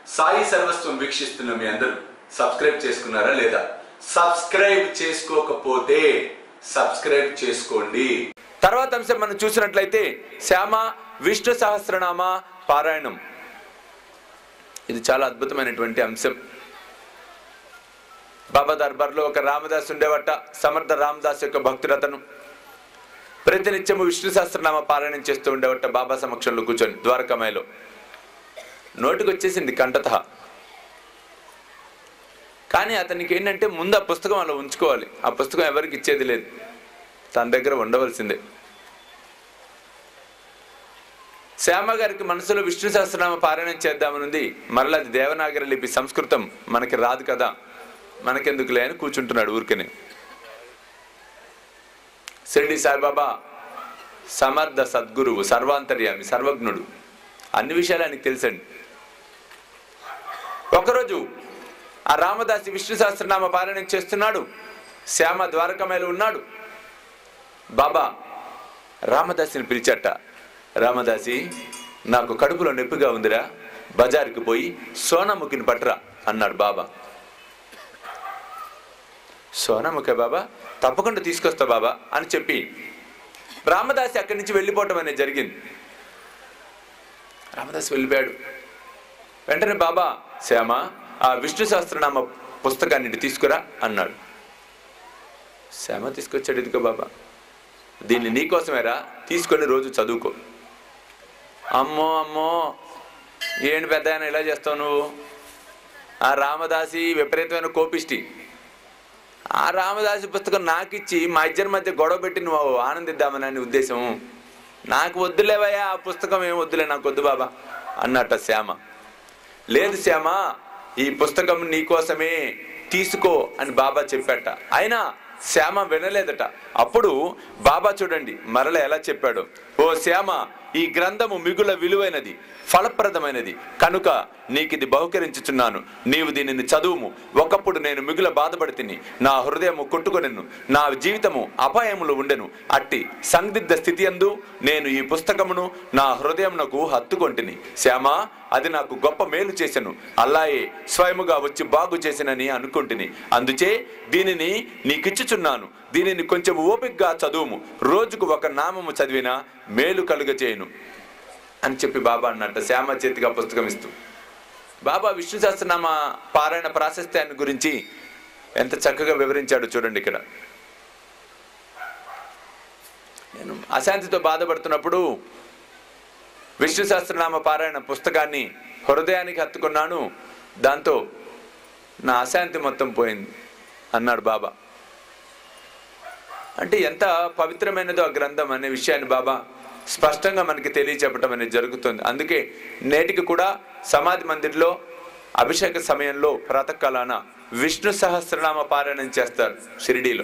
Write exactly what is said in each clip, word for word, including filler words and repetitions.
సాయి సర్వస్వం వీక్షిస్తున్న మీ అందరూ సబ్స్క్రైబ్ చేసుకున్నారా లేదా? సబ్స్క్రైబ్ చేసుకోకపోతే సబ్స్క్రైబ్ చేసుకోండి. తర్వాత అంశం మనం చూసినట్లయితే శ్యామ విష్ణు సహస్రనామ పారాయణం. ఇది చాలా అద్భుతమైనటువంటి అంశం. బాబా దర్బార్లో ఒక రామదాస్ ఉండేవట. సమర్థ రామదాస్ యొక్క భక్తుడతను ప్రతినిత్యము విష్ణు సహస్రనామ పారాయణం చేస్తూ ఉండేవట. బాబా సమక్షంలో కూర్చొని ద్వారకామాయిలో నోటికి వచ్చేసింది కంఠత. కానీ అతనికి ఏంటంటే ముందు ఆ పుస్తకం అలా ఉంచుకోవాలి. ఆ పుస్తకం ఎవరికి ఇచ్చేది లేదు, తన దగ్గర ఉండవలసిందే. శ్యామ గారికి మనసులో విష్ణు సహస్రనామ పారాయణం చేద్దామనుంది. మరలా అది దేవనాగరి లిపి, సంస్కృతం మనకి రాదు కదా, మనకెందుకులే అని కూర్చుంటున్నాడు ఊరికనే. షిరిడి సాయిబాబా సమర్థ సద్గురువు, సర్వాంతర్యామి, సర్వజ్ఞుడు, అన్ని విషయాలు ఆయనకు తెలుసండి. ఒకరోజు ఆ రామదాసి విష్ణు సహస్రనామ పారాయణం చేస్తున్నాడు. శ్యామ ద్వారకామాయిలో ఉన్నాడు. బాబా రామదాసిని పిలిచట. రామదాసి, నాకు కడుపులో నొప్పిగా ఉందిరా, బజారుకి పోయి సోనాముఖిని పట్టరా అన్నాడు బాబా. సోనాముఖి బాబా, తప్పకుండా తీసుకొస్తా బాబా అని చెప్పి రామదాసి అక్కడి నుంచి వెళ్ళిపోవటం అనేది జరిగింది. రామదాసి వెళ్ళిపోయాడు. వెంటనే బాబా, శ్యామ ఆ విష్ణు సహస్రనామ పుస్తకాన్ని తీసుకురా అన్నాడు. శ్యామ తీసుకొచ్చాడు. ఇదిగో బాబా, దీన్ని నీకోసమేరా, తీసుకొని రోజు చదువుకో. అమ్మో అమ్మో, ఏంటి పెద్ద ఆయన ఇలా చేస్తావు నువ్వు? ఆ రామదాసి విపరీతమైన కోపిష్టి. ఆ రామదాసి పుస్తకం నాకు ఇచ్చి మా ఇద్దరి మధ్య గొడవ పెట్టి నువ్వు ఆనందిద్దామని ఉద్దేశం. నాకు వద్దులేవయ్యా ఆ పుస్తకం, ఏం వద్దులే, నాకు వద్దు బాబా అన్నట్ట శ్యామ. లేదు శ్యామ, ఈ పుస్తకం నీకోసమే, తీసుకో అని బాబా చెప్పాట. అయినా శ్యామ వినలేదట. అప్పుడు బాబా చూడండి మరల ఎలా చెప్పాడు. ఓ శ్యామ, ఈ గ్రంథము మిగుల విలువైనది, ఫలప్రదమైనది కనుక నీకు ఇది బహుకరించుచున్నాను. నీవు దీనిని చదువుము. ఒకప్పుడు నేను మిగుల బాధపడితిని, నా హృదయము కొట్టుకొనెను, నా జీవితము అపాయములు ఉండెను. అట్టి సందిగ్ధ స్థితి యందు నేను ఈ పుస్తకమును నా హృదయమునకు హత్తుకొంటిని. శ్యామ, అది నాకు గొప్ప మేలు చేసెను. అల్లాయే స్వయముగా వచ్చి బాగు చేసినని అనుకుంటుని. అందుచే దీనిని నీకిచ్చుచున్నాను. దీనిని కొంచెం ఓపికగా చదువుము. రోజుకు ఒక నామము చదివినా మేలు కలుగచేయును అని చెప్పి బాబా అన్నట్టు శ్యామ చేతిగా పుస్తకం ఇస్తూ. బాబా విష్ణు సహస్రనామ పారాయణ ప్రాశస్త్యాన్ని గురించి ఎంత చక్కగా వివరించాడు చూడండి. ఇక్కడ నేను అశాంతితో బాధపడుతున్నప్పుడు విష్ణు సహస్రనామ పారాయణ పుస్తకాన్ని హృదయానికి హత్తుకున్నాను. దాంతో నా అశాంతి మొత్తం పోయింది అన్నాడు బాబా. అంటే ఎంత పవిత్రమైనదో ఆ గ్రంథం అనే విషయాన్ని బాబా స్పష్టంగా మనకి తెలియచెప్పటం అనేది జరుగుతుంది. అందుకే నేటికి కూడా సమాధి మందిర్లో అభిషేక సమయంలో ప్రాతకాలాన విష్ణు సహస్రనామ పారాయణం చేస్తారు షిరిడీలో.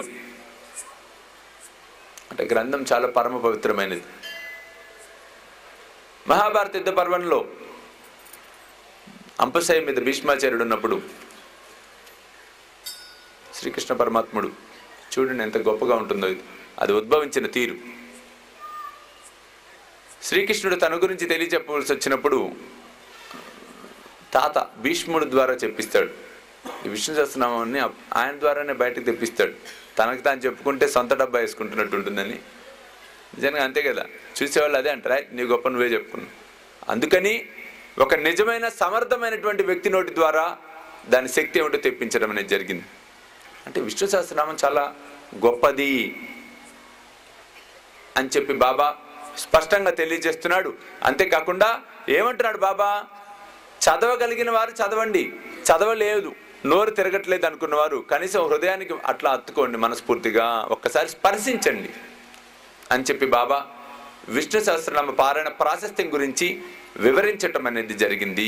అంటే గ్రంథం చాలా పరమ పవిత్రమైనది. మహాభారత యుద్ధ పర్వంలో అంపశయ మీద భీష్మాచార్యుడు ఉన్నప్పుడు శ్రీకృష్ణ పరమాత్ముడు చూడండి ఎంత గొప్పగా ఉంటుందో ఇది, అది ఉద్భవించిన తీరు. శ్రీకృష్ణుడు తన గురించి తెలియచెప్పవలసి వచ్చినప్పుడు తాత భీష్ముడు ద్వారా చెప్పిస్తాడు. ఈ విష్ణు సహస్రనామాన్ని ఆయన ద్వారానే బయటకు తెప్పిస్తాడు. తనకు తాను చెప్పుకుంటే సొంత డబ్బా వేసుకుంటున్నట్టు ఉంటుందని. నిజంగా అంతే కదా, చూసేవాళ్ళు అదే అంటారా, నీ గొప్ప నువ్వే చెప్పుకున్నావు. అందుకని ఒక నిజమైన సమర్థమైనటువంటి వ్యక్తి నోటి ద్వారా దాని శక్తి ఏమిటో తెప్పించడం అనేది జరిగింది. అంటే విష్ణు సహస్రనామం చాలా గొప్పది అని చెప్పి బాబా స్పష్టంగా తెలియజేస్తున్నాడు. అంతేకాకుండా ఏమంటున్నాడు బాబా, చదవగలిగిన వారు చదవండి, చదవలేదు నోరు తిరగట్లేదు అనుకున్న వారు కనీసం హృదయానికి అట్లా అత్తుకోండి, మనస్ఫూర్తిగా ఒక్కసారి స్పర్శించండి అని చెప్పి బాబా విష్ణు సహస్రనామ పారాయణ ప్రాశస్త్యం గురించి వివరించటం అనేది జరిగింది.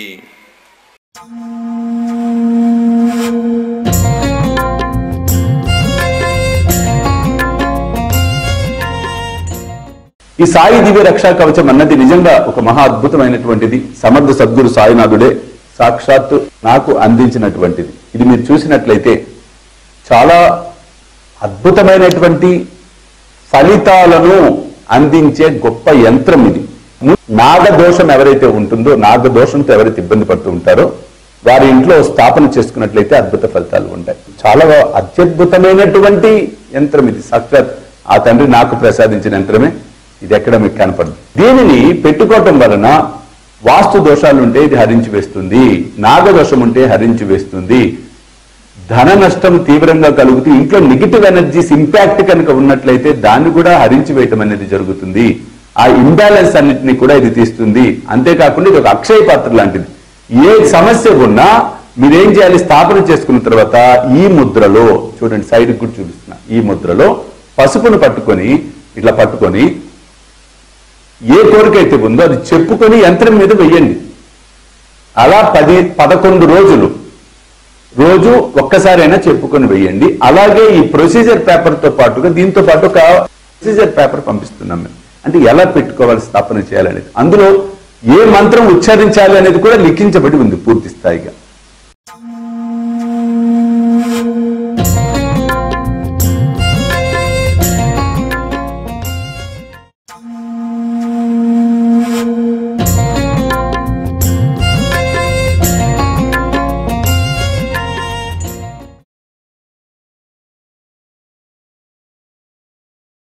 ఈ సాయి దివ్య రక్షా కవచం అన్నది నిజంగా ఒక మహా అద్భుతమైనటువంటిది. సమర్థ సద్గురు సాయినాథుడే సాక్షాత్తు నాకు అందించినటువంటిది. ఇది మీరు చూసినట్లయితే చాలా అద్భుతమైనటువంటి ఫలితాలను అందించే గొప్ప యంత్రం ఇది. నాగదోషం ఎవరైతే ఉంటుందో, నాగదోషంతో ఎవరైతే ఇబ్బంది పడుతూ ఉంటారో వారి ఇంట్లో స్థాపన చేసుకున్నట్లయితే అద్భుత ఫలితాలు ఉంటాయి. చాలా అత్యద్భుతమైనటువంటి యంత్రం ఇది. సాక్షాత్ ఆ తండ్రి నాకు ప్రసాదించిన యంత్రమే ఇది. ఎక్కడ మీకు కనపడదు. దీనిని పెట్టుకోవటం వలన వాస్తు దోషాలు ఉంటే ఇది హరించి వేస్తుంది, నాగదోషం ఉంటే హరించి వేస్తుంది, ధన నష్టం తీవ్రంగా కలుగుతూ ఇంట్లో నెగిటివ్ ఎనర్జీస్ ఇంపాక్ట్ కనుక ఉన్నట్లయితే దాన్ని కూడా హరించి వేయటం అనేది జరుగుతుంది. ఆ ఇంబ్యాలెన్స్ అన్నింటినీ కూడా ఇది తీస్తుంది. అంతేకాకుండా ఇది ఒక అక్షయ పాత్ర లాంటిది. ఏ సమస్య ఉన్నా మీరేం చేయాలి, స్థాపన చేసుకున్న తర్వాత ఈ ముద్రలో చూడండి, సైడ్ కూడా చూపిస్తున్నా, ఈ ముద్రలో పసుపును పట్టుకొని ఇట్లా పట్టుకొని ఏ కోరికైతే ఉందో అది చెప్పుకొని యంత్రం మీద వెయ్యండి. అలా పది పదకొండు రోజులు రోజు ఒక్కసారైనా చెప్పుకొని వెయ్యండి. అలాగే ఈ ప్రొసీజర్ పేపర్తో పాటుగా దీంతో పాటు ఒక ప్రొసీజర్ పేపర్ పంపిస్తున్నాం మేము. అంటే ఎలా పెట్టుకోవాలి, స్థాపన చేయాలనేది, అందులో ఏ మంత్రం ఉచ్చరించాలి అనేది కూడా లిఖించబడి ఉంది పూర్తి స్థాయిగా.